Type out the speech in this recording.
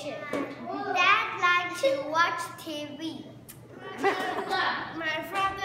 television. Dad likes to watch TV. My friend